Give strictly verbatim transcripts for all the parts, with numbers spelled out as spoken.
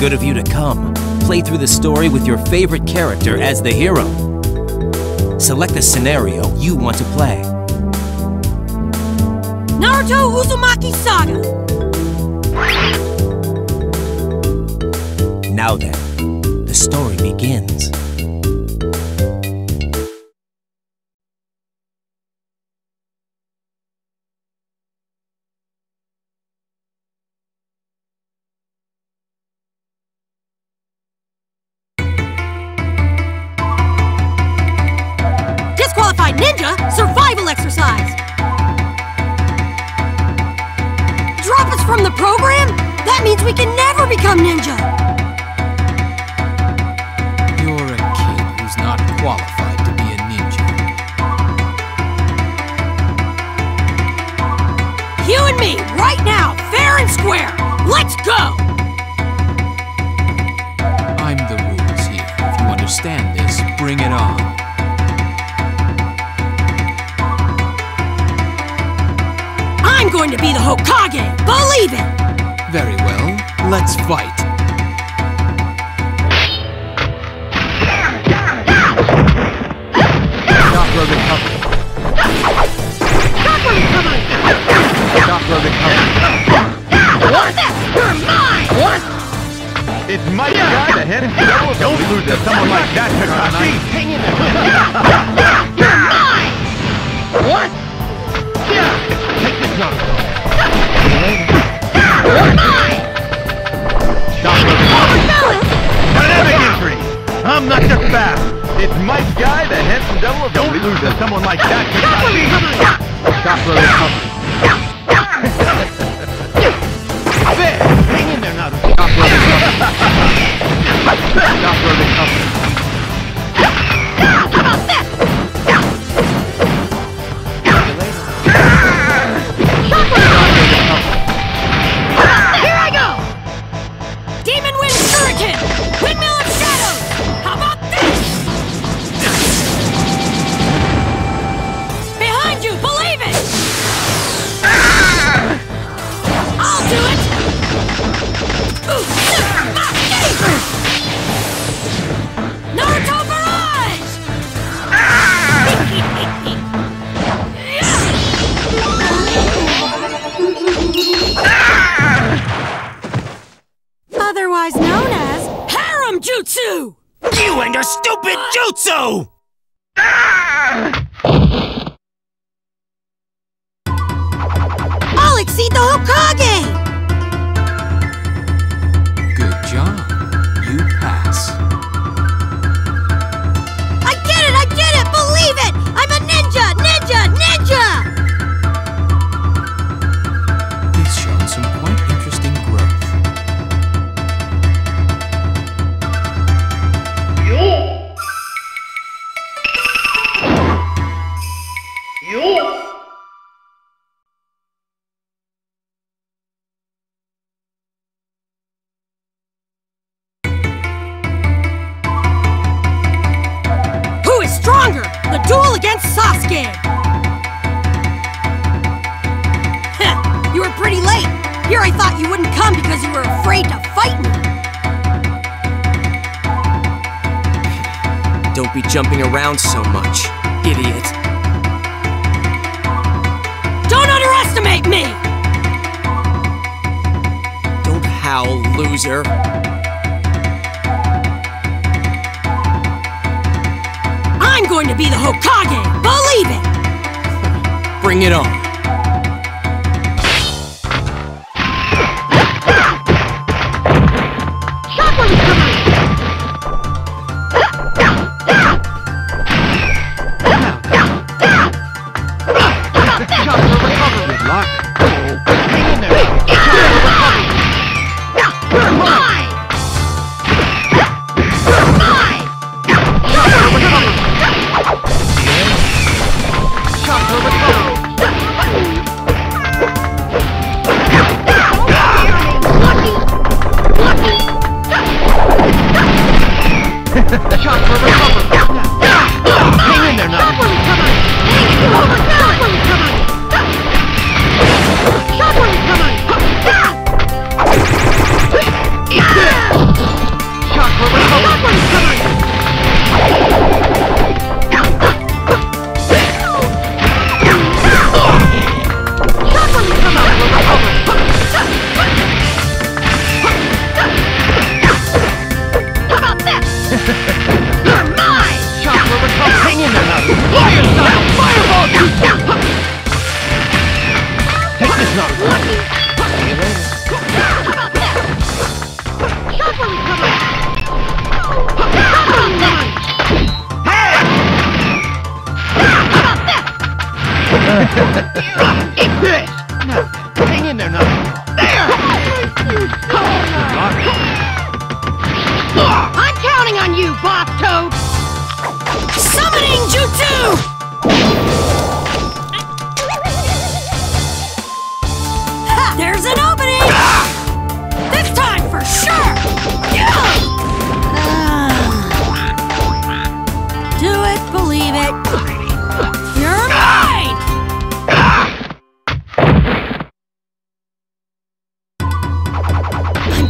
Good of you to come. Play through the story with your favorite character as the hero. Select the scenario you want to play. Naruto Uzumaki Saga! Now then, the story begins. Disqualified ninja survival exercise! Drop us from the program? That means we can never become ninja! You're a kid who's not qualified to be a ninja. You and me, right now, fair and square! Let's go! I'm the rules here. If you understand this, bring it on. I'm going to be the Hokage! Believe it! Very well, let's fight. Chakra recovery. Chakra recovery! Chakra recovery. What? You're mine! What? It's my guy, the head and tail. Don't lose to someone like that, Kakashi. Hang in there. You're mine! What? Yeah. Take this one. You're mine! Chakra recovery. Overbalance! Dynamic entry. I'm not just fast. It's my guy, the handsome devil. Don't lose to someone like that, Kakashi. Chakra recovery. There. Hang in there, Naruto. Chakra recovery. Chakra recovery. How about this? Here I go! Demon Wind Shuriken! Windmill of Shadows! How about this? Behind you! Believe it! I'll do it! Naruto Barrage! Otherwise known as Harem Jutsu! You and your stupid jutsu! I'll exceed the Hokage! Good job. You pass. I did it! I did it! Believe it! I'm a ninja! Ninja! Ninja! He's shown some quite interesting growth. Who is stronger? The duel against Sasuke! Heh, you were pretty late. Here I thought you wouldn't come because you were afraid to fight me. Don't be jumping around so much, idiot. Don't underestimate me! Don't howl, loser. I'm going to be the Hokage! Believe it! Bring it on. Chakra recovery! Chakra recovery. Good luck. Hang in there. Chakra recovery. You're mine! You're mine! Chakra recovery. Chakra recovery. Lucky! Lucky! Chakra recovery. Hang in there, Naruto. Chakra recovery!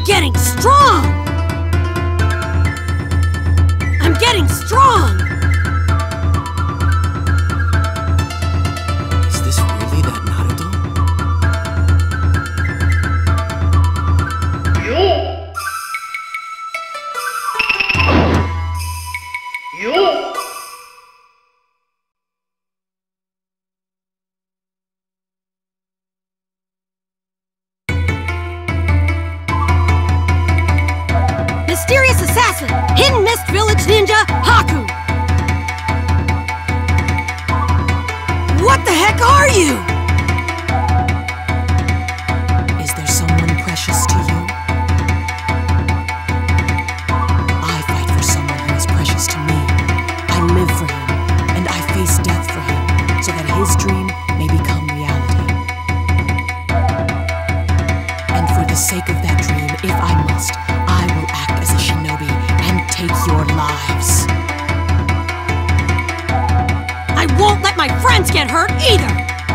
I'm getting strong! I'm getting strong! Is this really that Naruto? Mysterious assassin! Hidden Mist Village Ninja, Haku! What the heck are you? Is there someone precious to you? I fight for someone who is precious to me. I live for him, and I face death for him, so that his dream may become reality. And for the sake of that dream, if I must, I will act as a shinobi and take your lives. I won't let my friends get hurt either!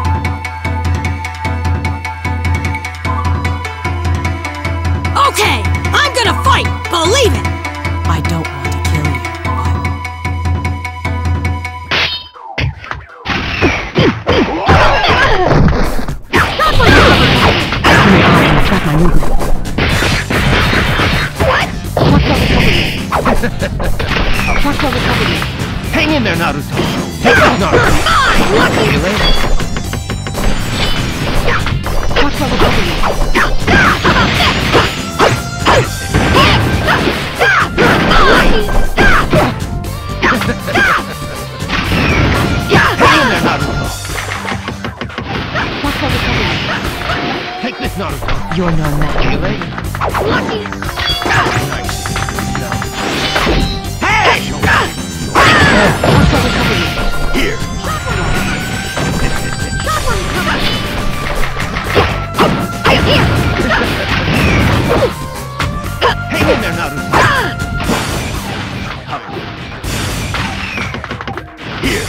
Okay, I'm gonna fight, believe it! I don't want to kill you, Hang in there, Naruto. Take this, Naruto. See you later. Hang in there, Naruto. Take this, Naruto. You're no match. See you later. Here. Hang in there, Naruto. Here.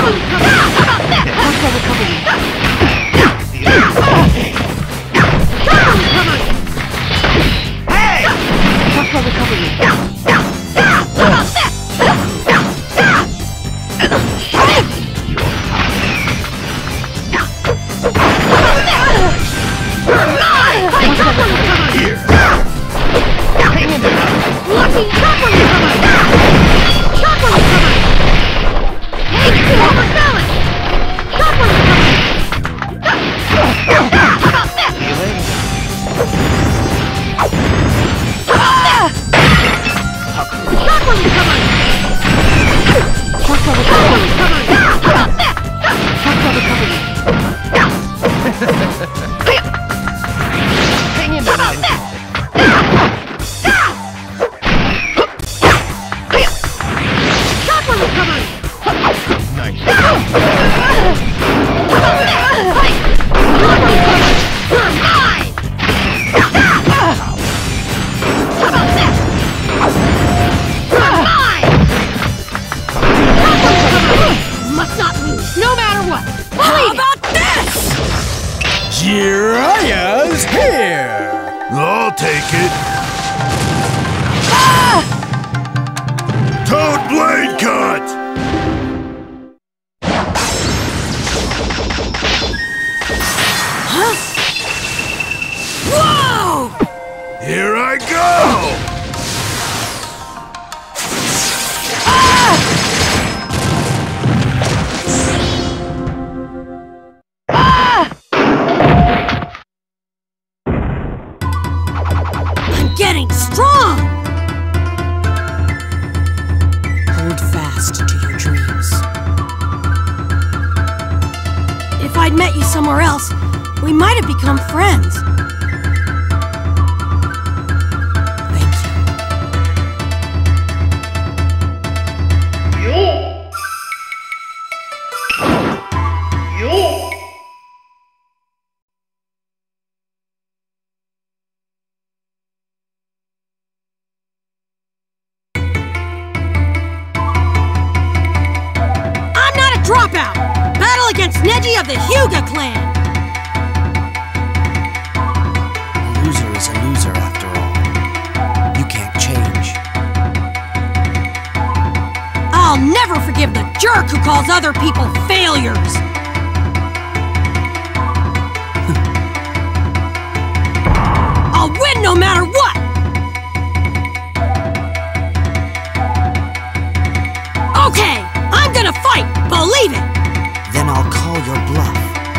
Jiraiya's here! I'll take it. Toad Blade Cut! Huh? Whoa! Here I go! Getting strong! Hold fast to your dreams. If I'd met you somewhere else, we might have become friends. Thank you. Yo! Yo! Dropout! Battle against Neji of the Hyuga clan! A loser is a loser after all. never forgive the jerk who calls other people failures! I'll win no matter what! Okay, I'm gonna fight! Believe it! Then I'll call your bluff.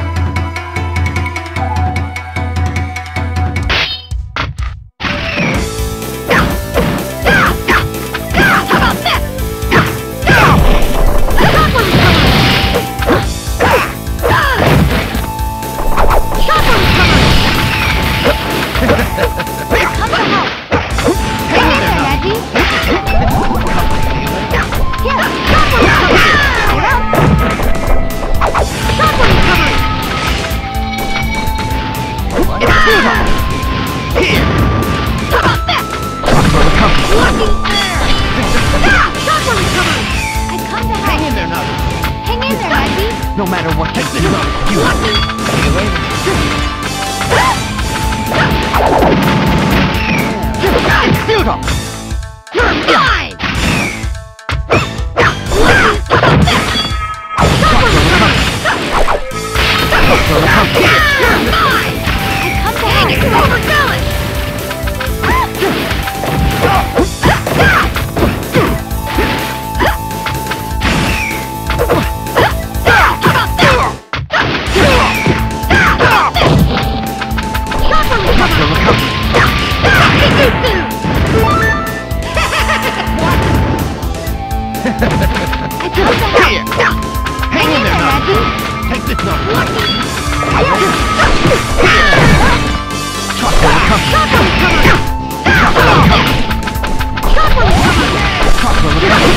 No matter what takes it up, you have me. See you later. Futile! You're mine! You're mine! Come back, it's overdone! Hang in there, Maggie! Take this number! Chocolate recovery! Chocolate recovery! Chocolate recovery!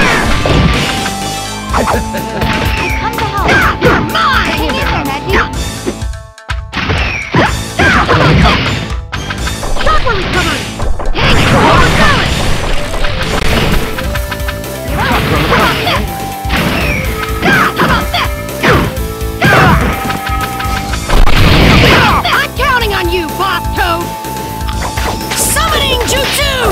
I come to help! You're mine! Hang in there, Maggie! Chocolate recovery! Chocolate recovery! Hang in there! I'm counting on you, Boss Toad! Summoning Jutsu!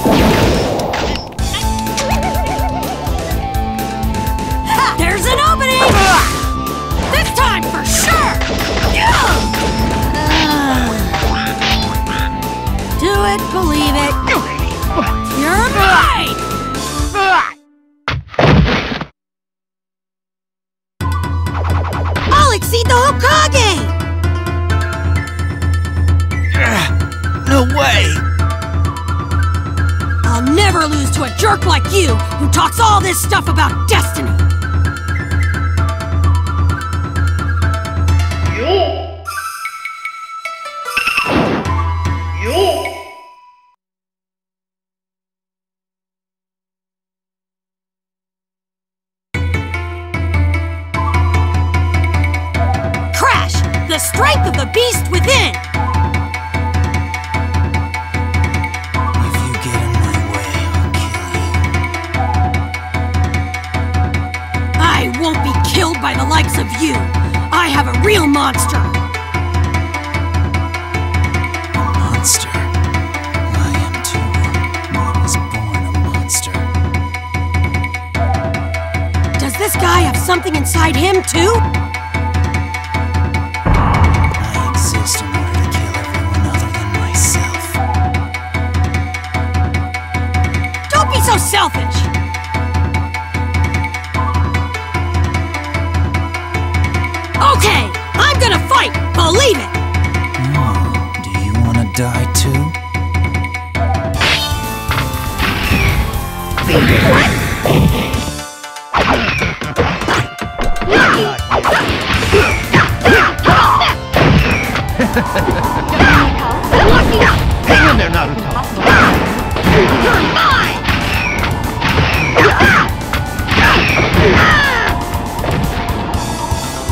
Ha! There's an opening! This time for sure! Do it, believe it. You're mine! I'll exceed the Hokage! No way! I'll never lose to a jerk like you, who talks all this stuff about destiny! Yo! Yo! Crash! The strength of the beast within! If you get in my way, I'll kill you. I won't be killed by the likes of you! I have a real monster! A monster? I am too. I was born a monster. Does this guy have something inside him, too? I exist in order to kill everyone other than myself. Don't be so selfish! Okay, I'm gonna fight! Believe it! Oh, do you want to die too? Hang in there, Naruto! You're mine!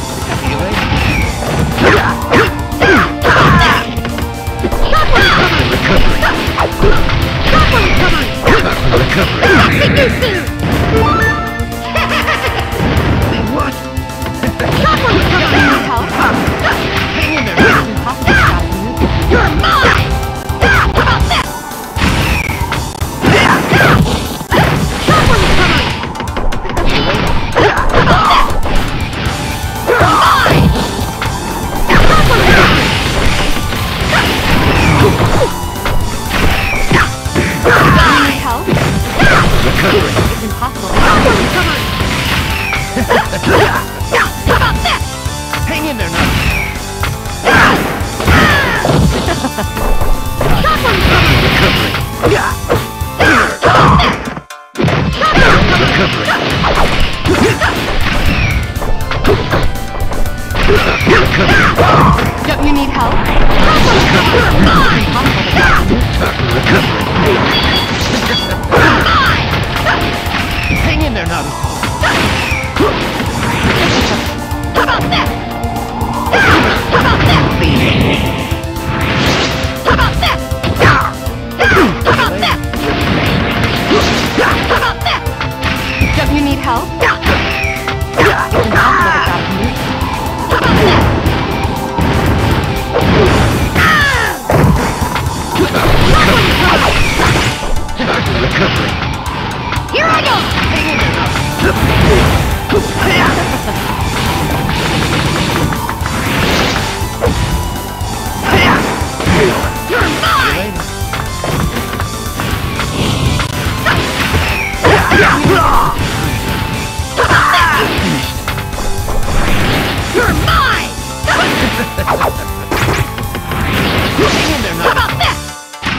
See you later. Hang in there, Naruto. How about this? How about this? How about this? How about this? How about this? Don't you need help? It's impossible without me. How about this? Recovery. Here I go! Hang in there, Naruto. You're mine! You're mine! Hang in there, How Naruto. about this?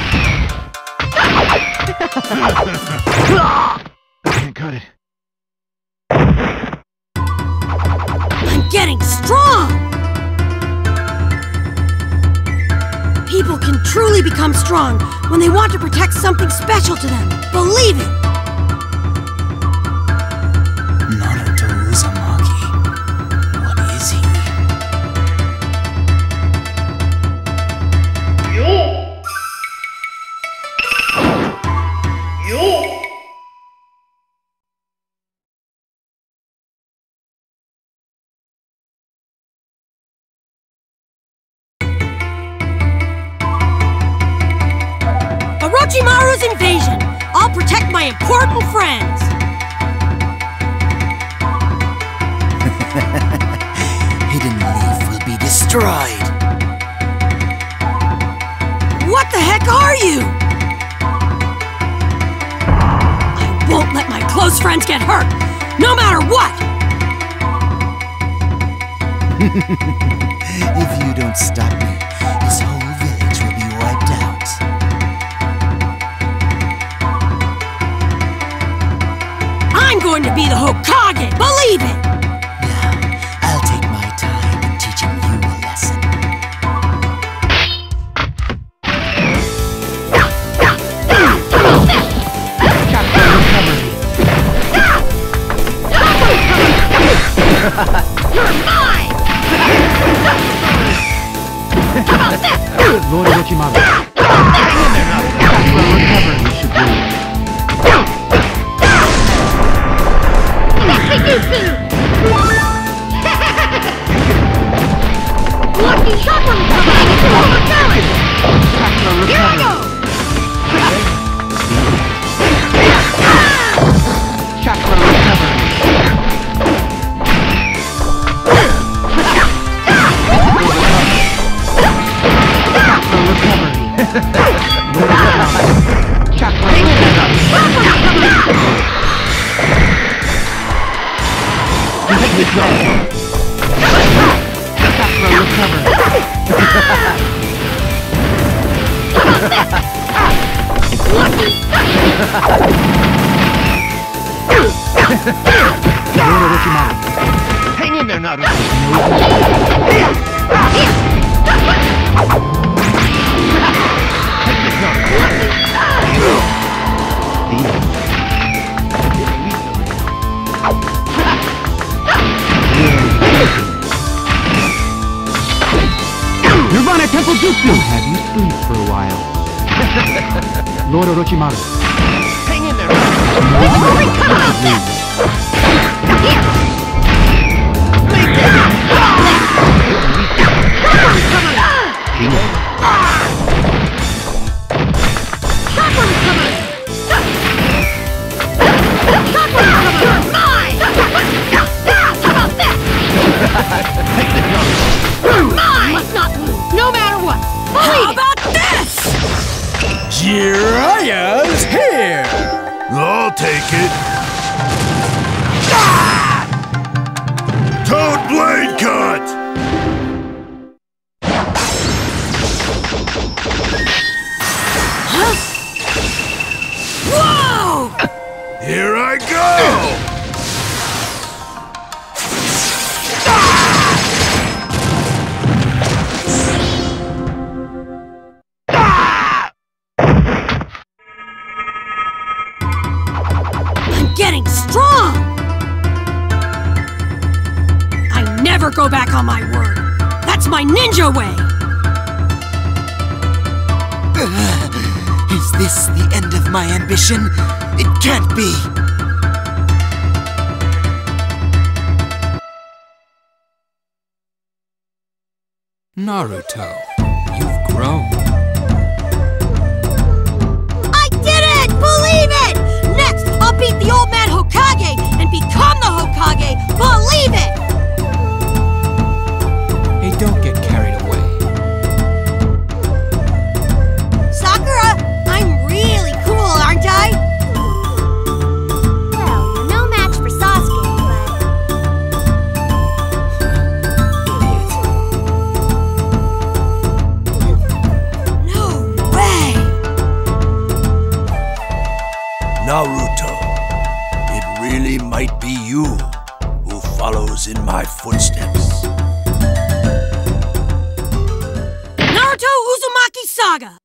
I can't cut it. I'm getting strong! People can truly become strong when they want to protect something special to them. Believe it! Naruto Uzumaki. What is he? Yo! Yo! Orochimaru's invasion! I'll protect my important friends! Hidden Leaf will be destroyed. What the heck are you? I won't let my close friends get hurt, no matter what! If you don't stop me, this whole village will be wiped out. I'm going to be the Hokage, believe it! Now, I'll take my time in teaching you a lesson. You're mine! How about this? Lord Orochimaru. Hang in there, Naruto. Well, recovery. You should leave. Lucky Chakra recovery! Here I go! Chakra recovery. Chakra recovery. Chakra recovery. Take this off. Chakra recovery. Lord Orochimaru. Hang in there, Naruto. Take this, Naruto. Nirvana Temple Jutsu! We'll have you sleep for a while. Lord Orochimaru. Hang in there, No matter what! How about this? Jiraiya's here! I'll take it. Toad Blade Cut! Whoa! Here I go! getting strong! I never go back on my word. That's my ninja way! Uh, is this the end of my ambition? It can't be! Naruto, you've grown. I did it! Believe it! Next, I'll beat the old man Hokage and become the Hokage! Believe it! Hey, don't get carried away. Sakura, I'm really cool, aren't I? Well, you're no match for Sasuke, No way! Naruto, it really might be you who follows in my footsteps. Naruto Uzumaki Saga!